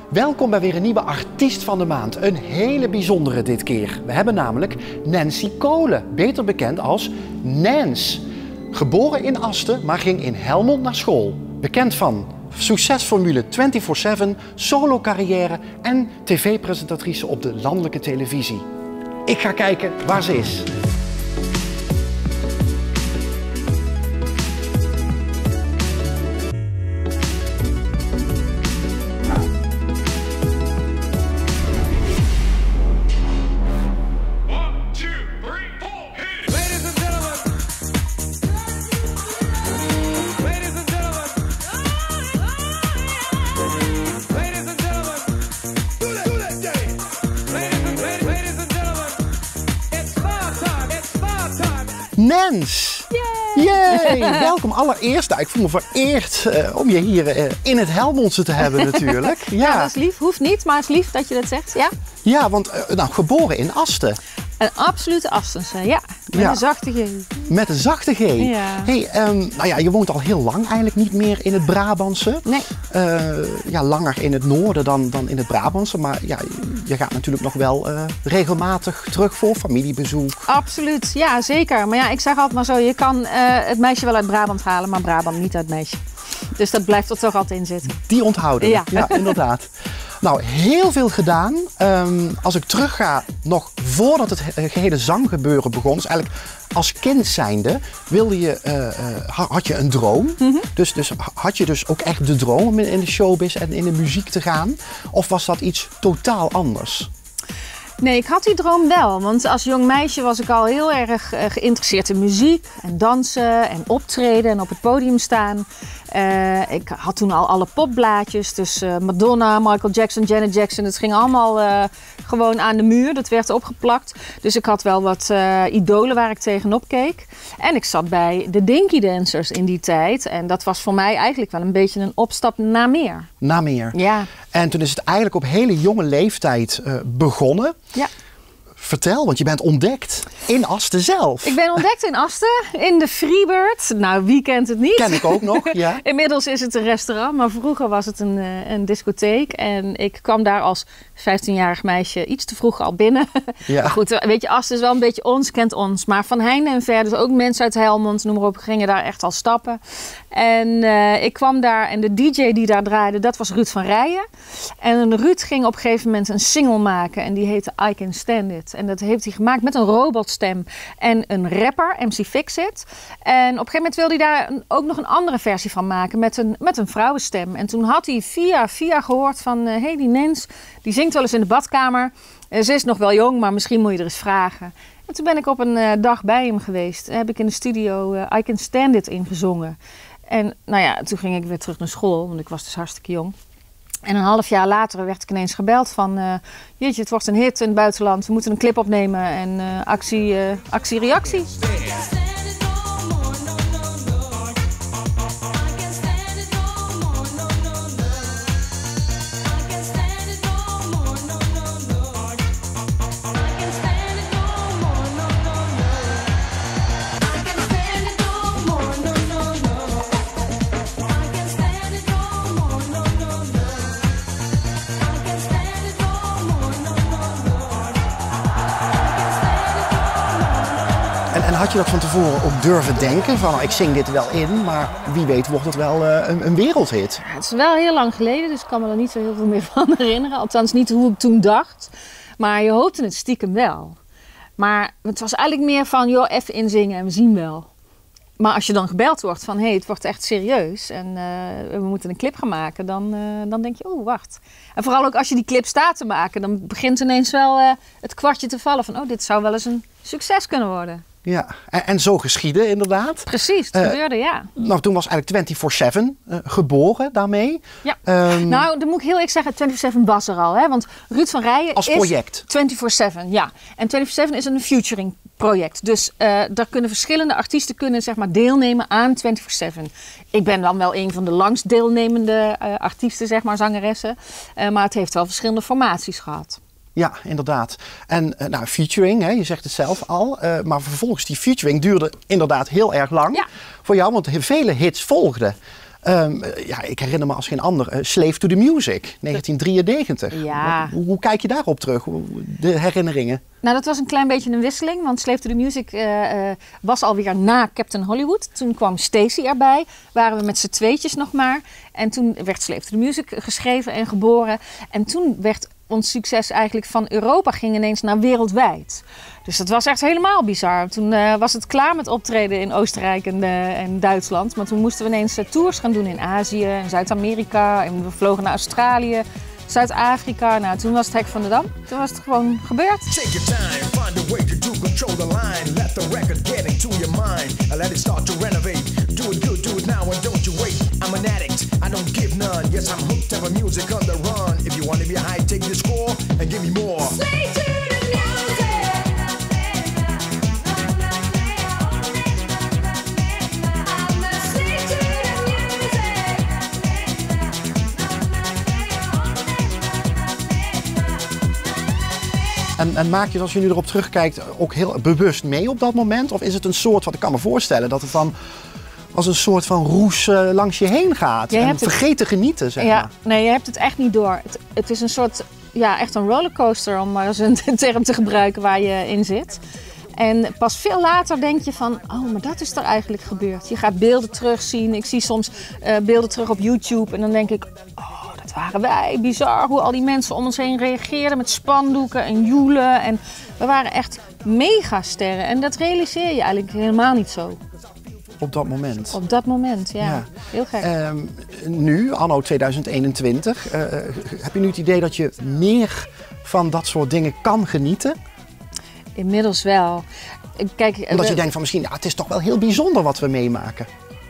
Welkom bij weer een nieuwe artiest van de maand. Een hele bijzondere dit keer. We hebben namelijk Nancy Kolen, beter bekend als Nans. Geboren in Asten, maar ging in Helmond naar school. Bekend van succesformule 24/7, solo-carrière en tv-presentatrice op de landelijke televisie. Ik ga kijken waar ze is. Nans! Yay! Welkom allereerst. Nou, ik voel me vereerd om je hier in het Helmondse te hebben natuurlijk. Ja, dat is lief. Hoeft niet, maar het is lief dat je dat zegt. Ja, ja, want geboren in Asten. Een absolute Astense, ja. Met een zachte G. Met een zachte G. Ja. Hey, nou ja, je woont al heel lang eigenlijk niet meer in het Brabantse. Nee. Ja, langer in het noorden dan in het Brabantse. Maar ja, je gaat natuurlijk nog wel regelmatig terug voor familiebezoek. Absoluut, ja zeker. Maar ja, ik zeg altijd maar zo, je kan het meisje wel uit Brabant halen, maar Brabant niet uit het meisje. Dus dat blijft er toch altijd in zitten. Die onthouden. Ja, inderdaad. Nou, heel veel gedaan. Als ik terugga, nog voordat het gehele zanggebeuren begon, dus eigenlijk als kind zijnde, had je een droom. Dus had je dus ook echt de droom om in de showbiz en in de muziek te gaan? Of was dat iets totaal anders? Nee, ik had die droom wel. Want als jong meisje was ik al heel erg geïnteresseerd in muziek en dansen en optreden en op het podium staan. Ik had toen al alle popblaadjes, dus Madonna, Michael Jackson, Janet Jackson. Het ging allemaal gewoon aan de muur, dat werd opgeplakt. Dus ik had wel wat idolen waar ik tegenop keek. En ik zat bij de Dinky Dancers in die tijd. En dat was voor mij eigenlijk wel een beetje een opstap naar meer. Naar meer. Ja. En toen is het eigenlijk op hele jonge leeftijd begonnen. Ja. Vertel, want je bent ontdekt in Asten zelf. Ik ben ontdekt in Asten, in de Freebird. Nou, wie kent het niet? Ken ik ook nog, ja. Inmiddels is het een restaurant, maar vroeger was het een discotheek. En ik kwam daar als 15-jarig meisje iets te vroeg al binnen. Ja. Maar goed, weet je, Asten is wel een beetje ons, kent ons. Maar van heinde en ver, dus ook mensen uit Helmond, noem maar op, gingen daar echt al stappen. En ik kwam daar en de DJ die daar draaide, dat was Ruud van Rijen. En Ruud ging op een gegeven moment een single maken en die heette I Can Stand It. En dat heeft hij gemaakt met een robotstem en een rapper, MC Fixit. En op een gegeven moment wilde hij daar ook nog een andere versie van maken met een vrouwenstem. En toen had hij via gehoord van, hey, die Nens, die zingt wel eens in de badkamer. Ze is nog wel jong, maar misschien moet je er eens vragen. En toen ben ik op een dag bij hem geweest. Heb ik in de studio I Can Stand It ingezongen. En nou ja, toen ging ik weer terug naar school, want ik was dus hartstikke jong. En een half jaar later werd ik ineens gebeld van, jeetje, het wordt een hit in het buitenland. We moeten een clip opnemen en actie-reactie. En had je dat van tevoren ook durven denken? Van, nou, ik zing dit wel in, maar wie weet wordt het wel een wereldhit. Ja, het is wel heel lang geleden, dus ik kan me er niet zo heel veel meer van herinneren. Althans niet hoe ik toen dacht. Maar je hoopte het stiekem wel. Maar het was eigenlijk meer van, joh, even inzingen en we zien wel. Maar als je dan gebeld wordt van, hé, het wordt echt serieus en we moeten een clip gaan maken, dan denk je, oh, wacht. En vooral ook als je die clip staat te maken, dan begint ineens wel het kwartje te vallen van, oh, dit zou wel eens een succes kunnen worden. Ja, en zo geschiedde inderdaad. Precies, het gebeurde, ja. Nou, toen was eigenlijk 24/7 geboren daarmee. Ja, nou, dan moet ik heel eerlijk zeggen, 24/7 was er al. Hè? Want Ruud van Rijen als project. 24/7, ja. En 24/7 is een featuring project. Dus daar kunnen verschillende artiesten zeg maar, deelnemen aan 24/7. Ik ben dan wel een van de langst deelnemende artiesten, zeg maar, zangeressen. Maar het heeft wel verschillende formaties gehad. Ja, inderdaad. En nou, featuring, hè, je zegt het zelf al. Maar vervolgens die featuring duurde inderdaad heel erg lang voor jou, want vele hits volgden. Ik herinner me als geen ander, Slave to the Music, 1993. Ja. Hoe kijk je daarop terug, de herinneringen? Nou, dat was een klein beetje een wisseling, want Slave to the Music was alweer na Captain Hollywood. Toen kwam Stacey erbij, waren we met z'n tweetjes nog maar. En toen werd Slave to the Music geschreven en geboren. En toen werd ons succes eigenlijk van Europa ging ineens naar wereldwijd. Dus dat was echt helemaal bizar. Toen was het klaar met optreden in Oostenrijk en Duitsland. Maar toen moesten we ineens tours gaan doen in Azië en Zuid-Amerika. En we vlogen naar Australië, Zuid-Afrika. Nou, toen was het hek van de dam. Toen was het gewoon gebeurd. Take your time, find a way to control the line. Let the record get into your mind. And let it start to renovate. Do it good, do it now and don't you wait. I'm an addict, I don't give none. Yes, I'm hooked up on music on the run. If you want to be high, take the score and give me more. Slave to the music. I'm a slave to the music. En maak je, als je nu erop terugkijkt, ook heel bewust mee op dat moment? Of is het een soort, wat ik kan me voorstellen, dat het dan als een soort van roes langs je heen gaat? En vergeet te genieten, zeg maar. Nee, je hebt het echt niet door. Het is een soort, echt een rollercoaster, om maar eens een term te gebruiken waar je in zit. En pas veel later denk je van, oh, maar dat is er eigenlijk gebeurd. Je gaat beelden terugzien. Ik zie soms beelden terug op YouTube en dan denk ik, oh, dat waren wij. Bizar hoe al die mensen om ons heen reageerden met spandoeken en joelen. En we waren echt megasterren. En dat realiseer je eigenlijk helemaal niet zo. Op dat moment? Op dat moment, ja. Heel gek. Nu, anno 2021, heb je nu het idee dat je meer van dat soort dingen kan genieten? Inmiddels wel. Kijk, omdat je denkt van misschien, het is toch wel heel bijzonder wat we meemaken.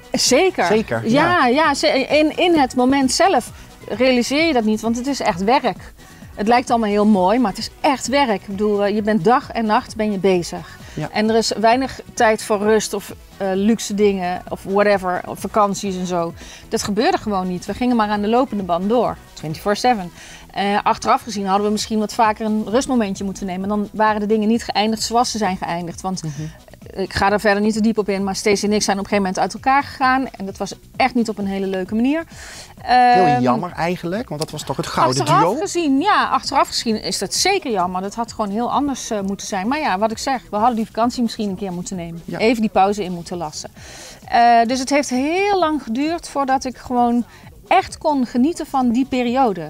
Zeker. Ja. In het moment zelf realiseer je dat niet, want het is echt werk. Het lijkt allemaal heel mooi, maar het is echt werk. Ik bedoel, je bent dag en nacht bezig. Ja. En er is weinig tijd voor rust of luxe dingen of whatever, of vakanties en zo. Dat gebeurde gewoon niet. We gingen maar aan de lopende band door, 24/7. Achteraf gezien hadden we misschien wat vaker een rustmomentje moeten nemen. Dan waren de dingen niet geëindigd zoals ze zijn geëindigd. Want ik ga er verder niet te diep op in, maar Stacey en ik zijn op een gegeven moment uit elkaar gegaan. En dat was echt niet op een hele leuke manier. Heel jammer eigenlijk, want dat was toch het gouden duo? Achteraf gezien is dat zeker jammer. Dat had gewoon heel anders moeten zijn. Maar ja, wat ik zeg, we hadden die vakantie misschien een keer moeten nemen. Ja. Even die pauze in moeten lassen. Dus het heeft heel lang geduurd voordat ik gewoon echt kon genieten van die periode.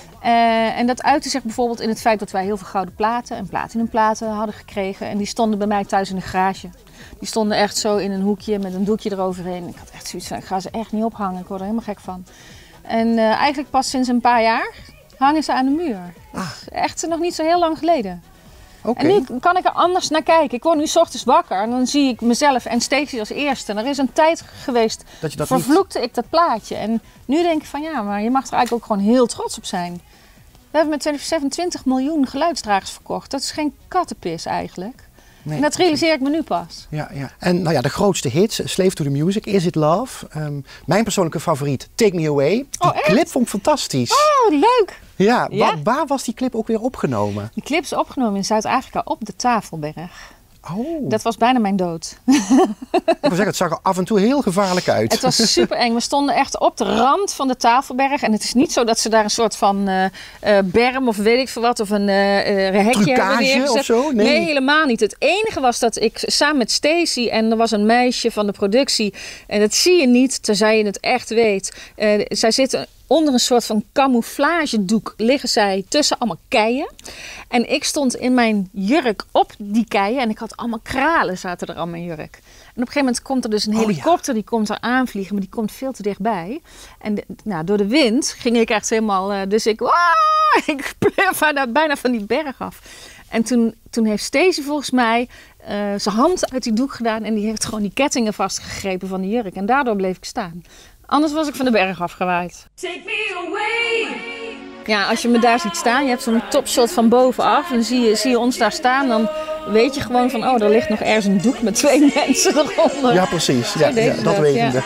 En dat uitte zich bijvoorbeeld in het feit dat wij heel veel gouden platen en platinumplaten hadden gekregen. En die stonden bij mij thuis in de garage. Die stonden echt zo in een hoekje met een doekje eroverheen. Ik had echt zoiets van, ik ga ze echt niet ophangen. Ik word er helemaal gek van. En eigenlijk pas sinds een paar jaar hangen ze aan de muur. Echt nog niet zo heel lang geleden. Okay. En nu kan ik er anders naar kijken. Ik word nu 's ochtends wakker en dan zie ik mezelf en Stacey als eerste. En er is een tijd geweest, dat vervloekte ik dat plaatje. En nu denk ik van maar je mag er eigenlijk ook gewoon heel trots op zijn. We hebben met 20 miljoen geluidsdragers verkocht. Dat is geen kattenpis eigenlijk. Nee, en dat realiseer ik me nu pas. Ja. En de grootste hits, Slave to the Music, Is It Love. Mijn persoonlijke favoriet, Take Me Away. Die clip vond ik fantastisch. Oh, leuk! Ja, waar was die clip ook weer opgenomen? Die clip is opgenomen in Zuid-Afrika op de Tafelberg. Oh. Dat was bijna mijn dood. Ik wil zeggen, het zag er af en toe heel gevaarlijk uit. Het was super eng. We stonden echt op de rand van de Tafelberg. En het is niet zo dat ze daar een soort van berm of weet ik veel wat. Of een hekje trucage hebben of zo? Nee, helemaal niet. Het enige was dat ik samen met Stacey en er was een meisje van de productie. En dat zie je niet, tenzij je het echt weet. Zij zitten onder een soort van camouflagedoek liggen zij tussen allemaal keien. En ik stond in mijn jurk op die keien. En ik had allemaal kralen zaten er aan mijn jurk. En op een gegeven moment komt er dus een helikopter. Die komt er aanvliegen, maar die komt veel te dichtbij. En door de wind ging ik echt helemaal... Dus ik pleef bijna van die berg af. En toen heeft Stacey volgens mij zijn hand uit die doek gedaan. En die heeft gewoon die kettingen vastgegrepen van die jurk. En daardoor bleef ik staan. Anders was ik van de berg afgewaaid. Take me away. Ja, als je me daar ziet staan, je hebt zo'n topshot van bovenaf. En dan zie je ons daar staan, dan weet je gewoon van... er ligt nog ergens een doek met 2 mensen eronder. Ja, precies. Ja, dat weten we.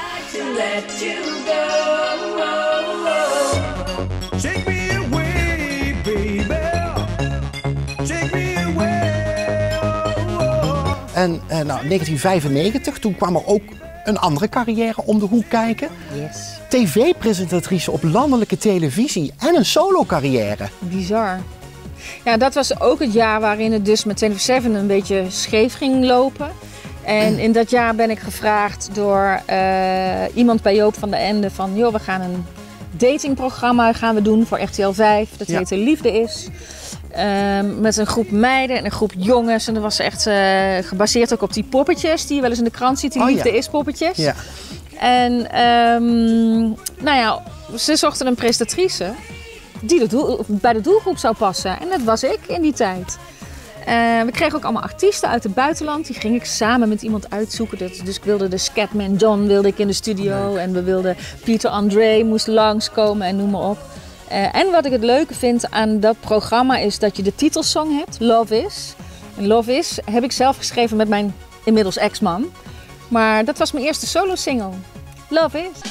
Take me away, baby. Take me away. En 1995, toen kwam er ook een andere carrière om de hoek kijken. Yes. TV-presentatrice op landelijke televisie en een solo-carrière. Bizar. Ja, dat was ook het jaar waarin het dus met 24/7 een beetje scheef ging lopen. En in dat jaar ben ik gevraagd door iemand bij Joop van den Ende van... joh, we gaan een datingprogramma gaan we doen voor RTL 5. Dat heette Liefde is. Met een groep meiden en een groep jongens. En dat was echt gebaseerd ook op die poppetjes die je wel eens in de krant ziet. Die Liefde is poppetjes. Ja. En nou ja, ze zochten een presentatrice die bij de doelgroep zou passen. En dat was ik in die tijd. We kregen ook allemaal artiesten uit het buitenland. Die ging ik samen met iemand uitzoeken. Dus ik wilde de Scatman John in de studio. En we wilden Pieter André moest langskomen en noem maar op. En wat ik het leuke vind aan dat programma is dat je de titelsong hebt, Love Is. En Love Is heb ik zelf geschreven met mijn inmiddels ex-man. Maar dat was mijn eerste solo-single. Love Is.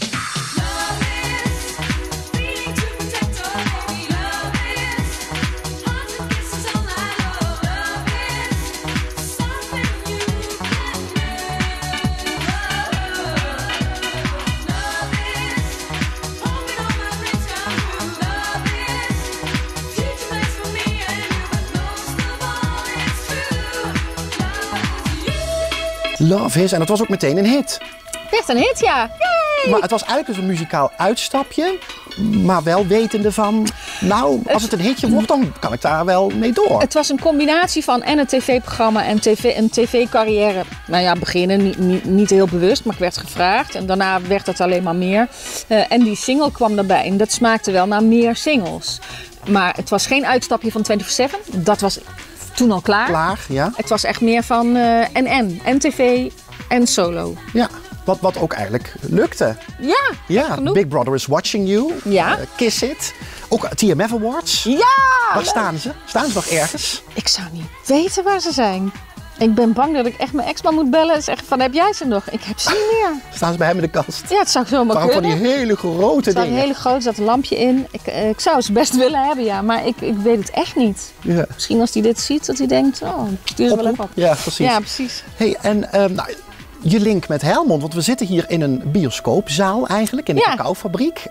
Love Is, en dat was ook meteen een hit. Echt een hit, ja. Yay! Maar het was eigenlijk dus een muzikaal uitstapje, maar wel wetende van, nou, als het een hitje wordt, dan kan ik daar wel mee door. Het was een combinatie van en een tv-programma en een tv-carrière. Nou ja, beginnen, niet heel bewust, maar ik werd gevraagd. En daarna werd het alleen maar meer. En die single kwam daarbij en dat smaakte wel naar meer singles. Maar het was geen uitstapje van 24/7, dat was toen al klaar. Klaar, ja. Het was echt meer van en tv en solo. Ja, wat ook eigenlijk lukte. Ja, genoeg. Big Brother is Watching You. Ja. Kiss It. Ook TMF Awards. Ja! Waar staan ze? Staan ze nog ergens? Ik zou niet weten waar ze zijn. Ik ben bang dat ik echt mijn ex-man moet bellen en zeggen van, heb jij ze nog? Ik heb ze niet meer. Staan ze bij hem in de kast? Ja, het zou zomaar kunnen. kunnen. Van die hele grote dingen. Een hele grote, er zat een lampje in. Ik zou ze best willen hebben, ja. Maar ik weet het echt niet. Ja. Misschien als hij dit ziet, dat hij denkt, oh, stuur ze wel even op. Ja, precies. Ja, precies. Hey, en nou, je link met Helmond, want we zitten hier in een bioscoopzaal eigenlijk, in een cacaofabriek.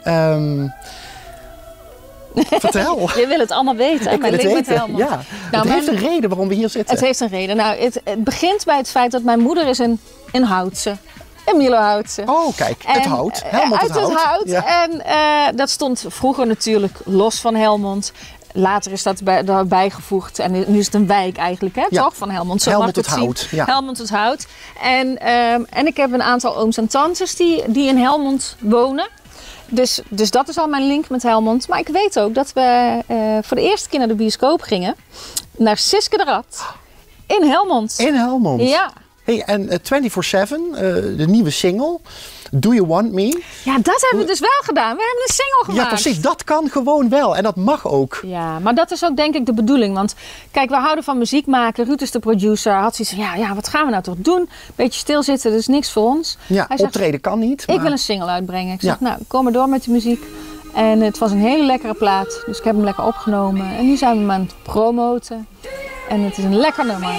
Vertel. Je wil het allemaal weten. Ik wil het weten. Ja. Nou, het heeft een reden waarom we hier zitten. Het heeft een reden. Nou, het begint bij het feit dat mijn moeder is een Houtse. Een Milo-Houtse. Oh, kijk. Het hout. Helmond uit het hout. Ja. En dat stond vroeger natuurlijk los van Helmond. Later is dat daarbij gevoegd. En nu is het een wijk eigenlijk, hè? Toch? Van Helmond. Zo Helmond het Hout. Ja. Helmond het Hout. En ik heb een aantal ooms en tantes die in Helmond wonen. Dus dat is al mijn link met Helmond. Maar ik weet ook dat we voor de eerste keer naar de bioscoop gingen. Naar Siske de Rat. In Helmond. In Helmond? Ja. Hey, en 24/7, de nieuwe single. Do You Want Me? Ja, dat hebben we dus wel gedaan. We hebben een single gemaakt. Ja, precies. Dat kan gewoon wel. En dat mag ook. Ja, maar dat is ook denk ik de bedoeling. Want kijk, we houden van muziek maken. Ruud is de producer. Had zoiets van, ja, wat gaan we nou toch doen? Beetje stilzitten, dat is niks voor ons. Ja, hij optreden zegt, kan niet. Maar... Ik wil een single uitbrengen. Ik zeg, nou, kom maar door met de muziek. En het was een hele lekkere plaat. Dus ik heb hem lekker opgenomen. En nu zijn we hem aan het promoten. En het is een lekker nummer.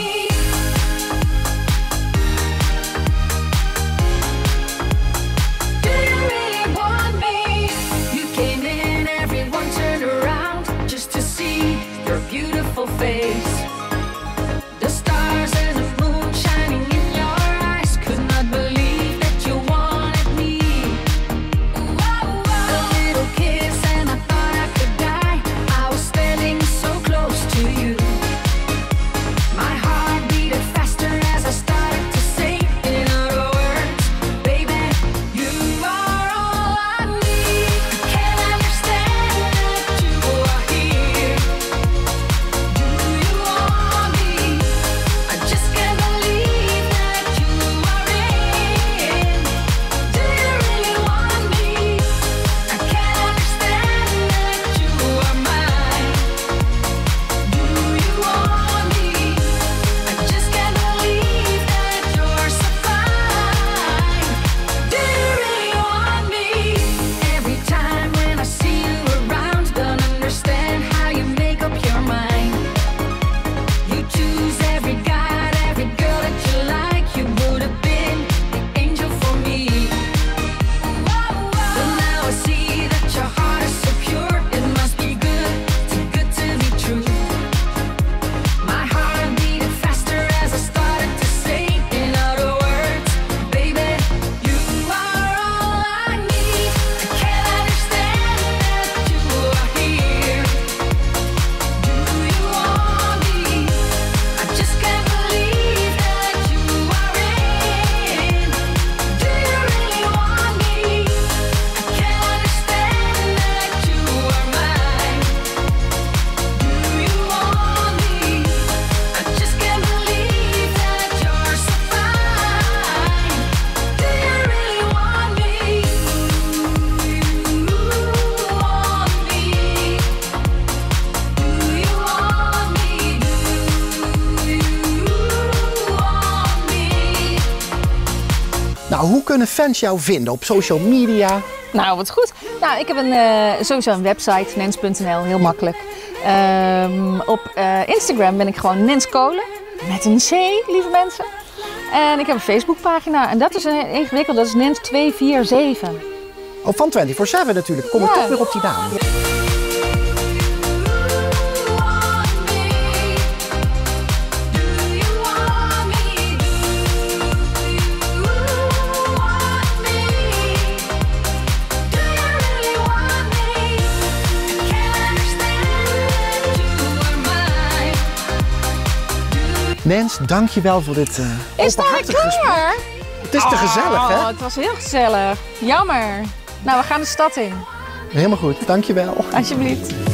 Nou, hoe kunnen fans jou vinden op social media? Nou, wat goed. Nou, ik heb sowieso een website, nens.nl, heel makkelijk. Op Instagram ben ik gewoon Nens Kolen, met een C, lieve mensen. En ik heb een Facebookpagina en dat is een ingewikkeld, dat is Nens247. Oh, van 24/7 natuurlijk. Kom ik toch weer op die naam. Nens, dankjewel voor dit openhartige gesprek. Het is te gezellig, hè? Het was heel gezellig. Jammer. Nou, we gaan de stad in. Helemaal goed, dankjewel. Alsjeblieft.